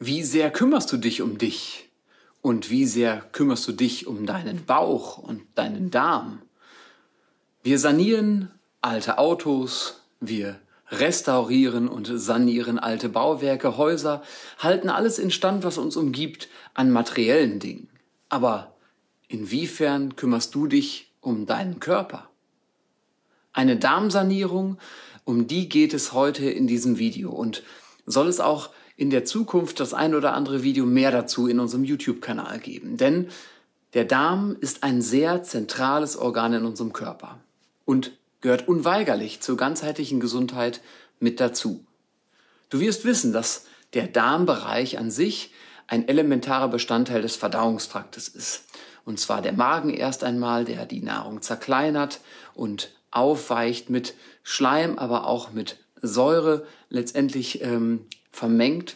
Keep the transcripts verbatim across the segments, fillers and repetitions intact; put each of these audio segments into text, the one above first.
Wie sehr kümmerst du dich um dich? Und wie sehr kümmerst du dich um deinen Bauch und deinen Darm? Wir sanieren alte Autos, wir restaurieren und sanieren alte Bauwerke, Häuser, halten alles instand, was uns umgibt, an materiellen Dingen. Aber inwiefern kümmerst du dich um deinen Körper? Eine Darmsanierung, um die geht es heute in diesem Video und soll es auch in der Zukunft das ein oder andere Video mehr dazu in unserem YouTube-Kanal geben. Denn der Darm ist ein sehr zentrales Organ in unserem Körper und gehört unweigerlich zur ganzheitlichen Gesundheit mit dazu. Du wirst wissen, dass der Darmbereich an sich ein elementarer Bestandteil des Verdauungstraktes ist. Und zwar der Magen erst einmal, der die Nahrung zerkleinert und aufweicht mit Schleim, aber auch mit Säure letztendlich ähm, vermengt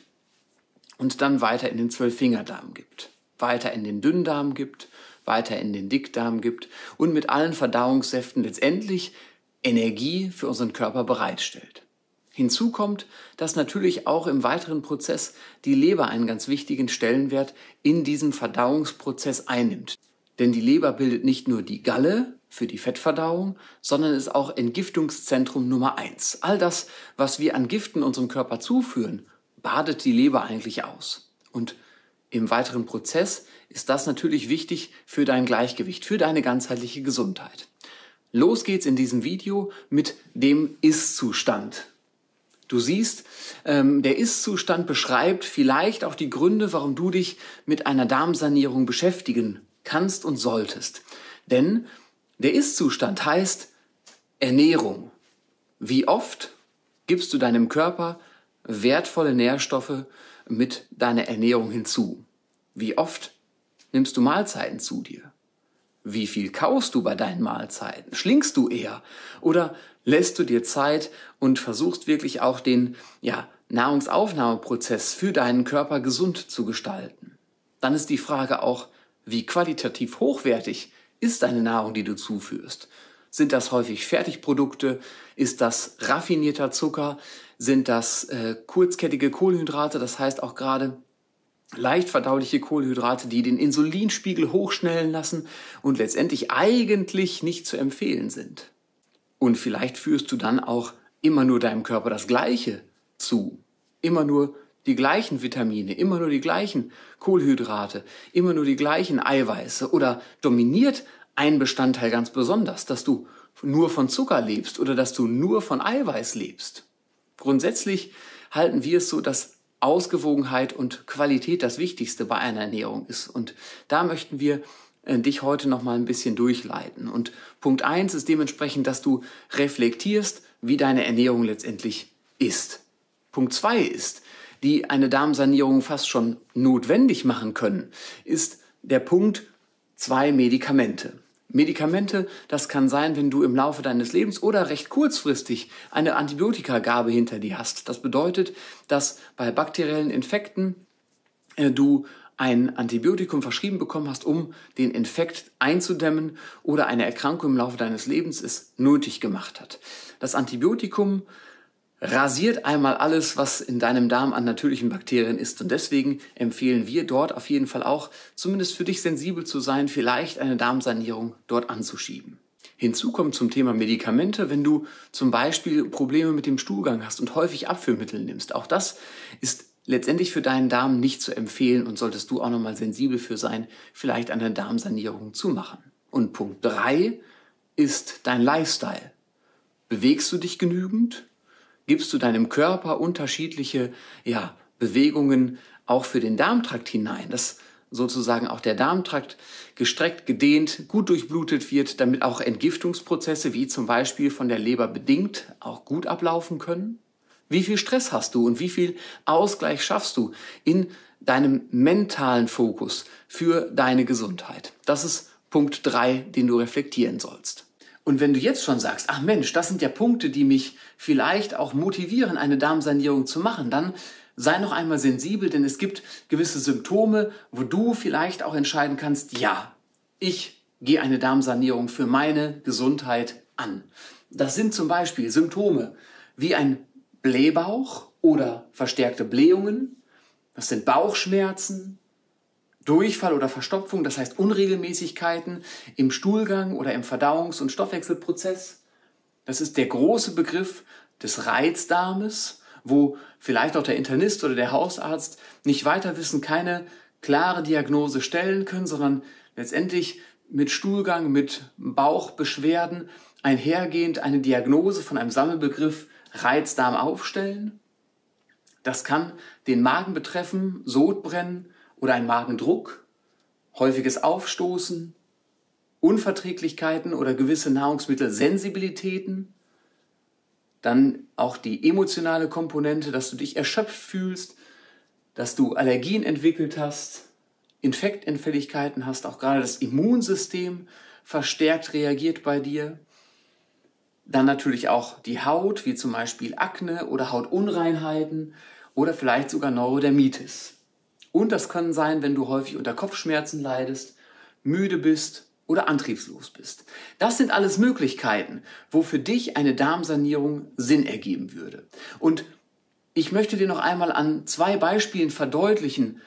und dann weiter in den Zwölffingerdarm gibt, weiter in den Dünndarm gibt, weiter in den Dickdarm gibt und mit allen Verdauungssäften letztendlich Energie für unseren Körper bereitstellt. Hinzu kommt, dass natürlich auch im weiteren Prozess die Leber einen ganz wichtigen Stellenwert in diesem Verdauungsprozess einnimmt. Denn die Leber bildet nicht nur die Galle für die Fettverdauung, sondern ist auch Entgiftungszentrum Nummer eins. All das, was wir an Giften unserem Körper zuführen, badet die Leber eigentlich aus. Und im weiteren Prozess ist das natürlich wichtig für dein Gleichgewicht, für deine ganzheitliche Gesundheit. Los geht's in diesem Video mit dem Ist-Zustand. Du siehst, ähm, der Ist-Zustand beschreibt vielleicht auch die Gründe, warum du dich mit einer Darmsanierung beschäftigen kannst und solltest. Denn der Ist-Zustand heißt Ernährung. Wie oft gibst du deinem Körper wertvolle Nährstoffe mit deiner Ernährung hinzu? Wie oft nimmst du Mahlzeiten zu dir? Wie viel kaust du bei deinen Mahlzeiten? Schlingst du eher? Oder lässt du dir Zeit und versuchst wirklich auch den ja, Nahrungsaufnahmeprozess für deinen Körper gesund zu gestalten? Dann ist die Frage auch, wie qualitativ hochwertig ist deine Nahrung, die du zuführst? Sind das häufig Fertigprodukte? Ist das raffinierter Zucker? Sind das äh, kurzkettige Kohlenhydrate? Das heißt auch gerade leicht verdauliche Kohlenhydrate, die den Insulinspiegel hochschnellen lassen und letztendlich eigentlich nicht zu empfehlen sind. Und vielleicht führst du dann auch immer nur deinem Körper das Gleiche zu. Immer nur die gleichen Vitamine, immer nur die gleichen Kohlenhydrate, immer nur die gleichen Eiweiße oder dominiert ein Bestandteil ganz besonders, dass du nur von Zucker lebst oder dass du nur von Eiweiß lebst. Grundsätzlich halten wir es so, dass Ausgewogenheit und Qualität das Wichtigste bei einer Ernährung ist. Und da möchten wir äh, dich heute noch mal ein bisschen durchleiten. Und Punkt eins ist dementsprechend, dass du reflektierst, wie deine Ernährung letztendlich ist. Punkt zwei ist, die eine Darmsanierung fast schon notwendig machen können, ist der Punkt zwei Medikamente. Medikamente, das kann sein, wenn du im Laufe deines Lebens oder recht kurzfristig eine Antibiotikagabe hinter dir hast. Das bedeutet, dass bei bakteriellen Infekten äh, du ein Antibiotikum verschrieben bekommen hast, um den Infekt einzudämmen oder eine Erkrankung im Laufe deines Lebens es nötig gemacht hat. Das Antibiotikum rasiert einmal alles, was in deinem Darm an natürlichen Bakterien ist. Und deswegen empfehlen wir dort auf jeden Fall auch, zumindest für dich sensibel zu sein, vielleicht eine Darmsanierung dort anzuschieben. Hinzu kommt zum Thema Medikamente, wenn du zum Beispiel Probleme mit dem Stuhlgang hast und häufig Abführmittel nimmst. Auch das ist letztendlich für deinen Darm nicht zu empfehlen und solltest du auch nochmal sensibel für sein, vielleicht eine Darmsanierung zu machen. Und Punkt drei ist dein Lifestyle. Bewegst du dich genügend? Gibst du deinem Körper unterschiedliche ja, Bewegungen auch für den Darmtrakt hinein, dass sozusagen auch der Darmtrakt gestreckt, gedehnt, gut durchblutet wird, damit auch Entgiftungsprozesse wie zum Beispiel von der Leber bedingt auch gut ablaufen können? Wie viel Stress hast du und wie viel Ausgleich schaffst du in deinem mentalen Fokus für deine Gesundheit? Das ist Punkt drei, den du reflektieren sollst. Und wenn du jetzt schon sagst, ach Mensch, das sind ja Punkte, die mich vielleicht auch motivieren, eine Darmsanierung zu machen, dann sei noch einmal sensibel, denn es gibt gewisse Symptome, wo du vielleicht auch entscheiden kannst, ja, ich gehe eine Darmsanierung für meine Gesundheit an. Das sind zum Beispiel Symptome wie ein Blähbauch oder verstärkte Blähungen, Das sind Bauchschmerzen, Durchfall oder Verstopfung, das heißt Unregelmäßigkeiten im Stuhlgang oder im Verdauungs- und Stoffwechselprozess. Das ist der große Begriff des Reizdarmes, wo vielleicht auch der Internist oder der Hausarzt nicht weiter wissen, keine klare Diagnose stellen können, sondern letztendlich mit Stuhlgang, mit Bauchbeschwerden einhergehend eine Diagnose von einem Sammelbegriff Reizdarm aufstellen. Das kann den Magen betreffen, Sodbrennen oder ein Magendruck, häufiges Aufstoßen, Unverträglichkeiten oder gewisse Nahrungsmittelsensibilitäten. Dann auch die emotionale Komponente, dass du dich erschöpft fühlst, dass du Allergien entwickelt hast, Infektanfälligkeiten hast, auch gerade das Immunsystem verstärkt reagiert bei dir. Dann natürlich auch die Haut, wie zum Beispiel Akne oder Hautunreinheiten oder vielleicht sogar Neurodermitis. Und das kann sein, wenn du häufig unter Kopfschmerzen leidest, müde bist oder antriebslos bist. Das sind alles Möglichkeiten, wo für dich eine Darmsanierung Sinn ergeben würde. Und ich möchte dir noch einmal an zwei Beispielen verdeutlichen,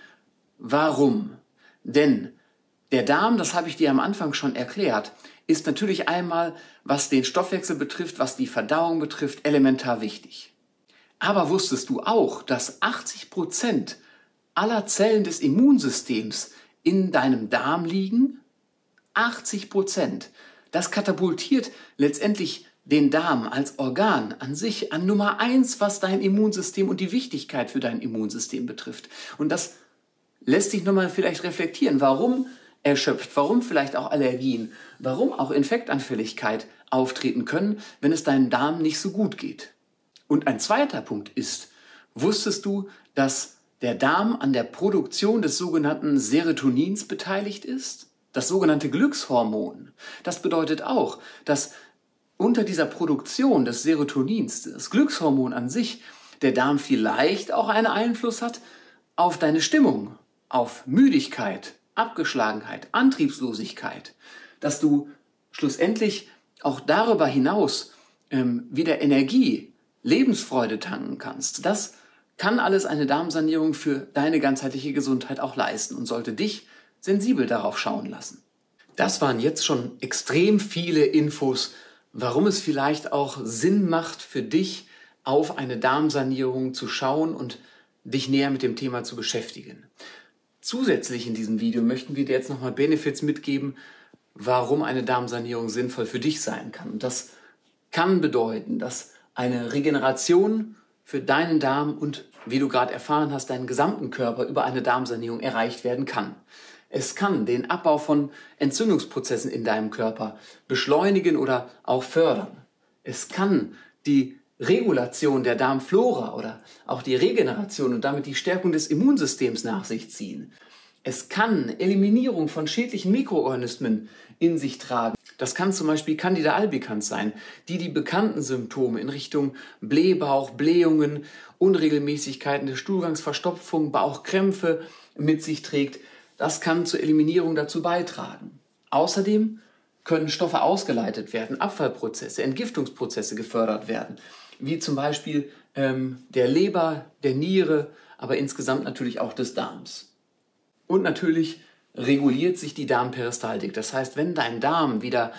warum. Denn der Darm, das habe ich dir am Anfang schon erklärt, ist natürlich einmal, was den Stoffwechsel betrifft, was die Verdauung betrifft, elementar wichtig. Aber wusstest du auch, dass achtzig Prozent aller Zellen des Immunsystems in deinem Darm liegen? achtzig Prozent. Das katapultiert letztendlich den Darm als Organ an sich an Nummer eins, was dein Immunsystem und die Wichtigkeit für dein Immunsystem betrifft. Und das lässt dich nochmal vielleicht reflektieren, warum erschöpft, warum vielleicht auch Allergien, warum auch Infektanfälligkeit auftreten können, wenn es deinem Darm nicht so gut geht. Und ein zweiter Punkt ist, wusstest du, dass der Darm an der Produktion des sogenannten Serotonins beteiligt ist? Das sogenannte Glückshormon. Das bedeutet auch, dass unter dieser Produktion des Serotonins, das Glückshormon an sich, der Darm vielleicht auch einen Einfluss hat auf deine Stimmung, auf Müdigkeit, Abgeschlagenheit, Antriebslosigkeit, dass du schlussendlich auch darüber hinaus ähm, wieder Energie, Lebensfreude tanken kannst. Das kann alles eine Darmsanierung für deine ganzheitliche Gesundheit auch leisten und sollte dich sensibel darauf schauen lassen. Das waren jetzt schon extrem viele Infos, warum es vielleicht auch Sinn macht für dich, auf eine Darmsanierung zu schauen und dich näher mit dem Thema zu beschäftigen. Zusätzlich in diesem Video möchten wir dir jetzt nochmal Benefits mitgeben, warum eine Darmsanierung sinnvoll für dich sein kann. Und das kann bedeuten, dass eine Regeneration für deinen Darm und, wie du gerade erfahren hast, deinen gesamten Körper über eine Darmsanierung erreicht werden kann. Es kann den Abbau von Entzündungsprozessen in deinem Körper beschleunigen oder auch fördern. Es kann die Regulation der Darmflora oder auch die Regeneration und damit die Stärkung des Immunsystems nach sich ziehen. Es kann Eliminierung von schädlichen Mikroorganismen in sich tragen. Das kann zum Beispiel Candida albicans sein, die die bekannten Symptome in Richtung Blähbauch, Blähungen, Unregelmäßigkeiten des Stuhlgangs, Verstopfung, Bauchkrämpfe mit sich trägt. Das kann zur Eliminierung dazu beitragen. Außerdem können Stoffe ausgeleitet werden, Abfallprozesse, Entgiftungsprozesse gefördert werden, wie zum Beispiel ähm, der Leber, der Niere, aber insgesamt natürlich auch des Darms. Und natürlich reguliert sich die Darmperistaltik. Das heißt, wenn dein Darm wieder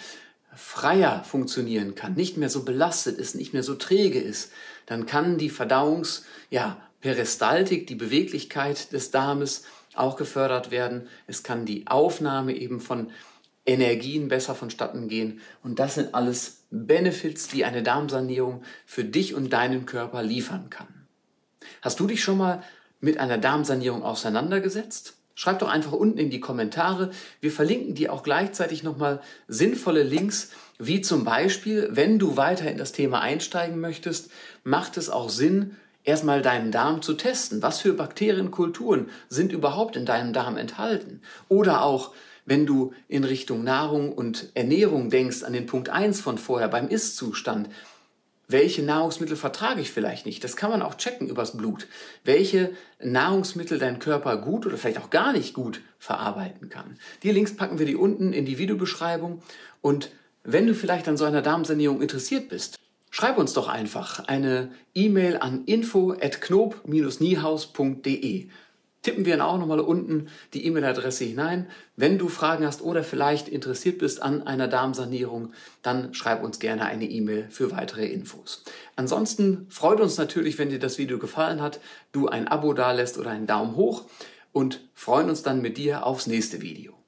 freier funktionieren kann, nicht mehr so belastet ist, nicht mehr so träge ist, dann kann die Verdauungs-, ja, Peristaltik, die Beweglichkeit des Darmes auch gefördert werden. Es kann die Aufnahme eben von Energien besser vonstatten gehen. Und das sind alles Benefits, die eine Darmsanierung für dich und deinen Körper liefern kann. Hast du dich schon mal mit einer Darmsanierung auseinandergesetzt? Schreib doch einfach unten in die Kommentare. Wir verlinken dir auch gleichzeitig nochmal sinnvolle Links, wie zum Beispiel, wenn du weiter in das Thema einsteigen möchtest, macht es auch Sinn, erstmal deinen Darm zu testen. Was für Bakterienkulturen sind überhaupt in deinem Darm enthalten? Oder auch, wenn du in Richtung Nahrung und Ernährung denkst, an den Punkt eins von vorher, beim Ist-Zustand. Welche Nahrungsmittel vertrage ich vielleicht nicht? Das kann man auch checken übers Blut. Welche Nahrungsmittel dein Körper gut oder vielleicht auch gar nicht gut verarbeiten kann. Die Links packen wir dir unten in die Videobeschreibung. Und wenn du vielleicht an so einer Darmsanierung interessiert bist, schreib uns doch einfach eine E-Mail an info at knob Bindestrich niehaus punkt de. tippen wir auch nochmal unten die E-Mail-Adresse hinein. Wenn du Fragen hast oder vielleicht interessiert bist an einer Darmsanierung, dann schreib uns gerne eine E-Mail für weitere Infos. Ansonsten freut uns natürlich, wenn dir das Video gefallen hat, du ein Abo dalässt oder einen Daumen hoch und freuen uns dann mit dir aufs nächste Video.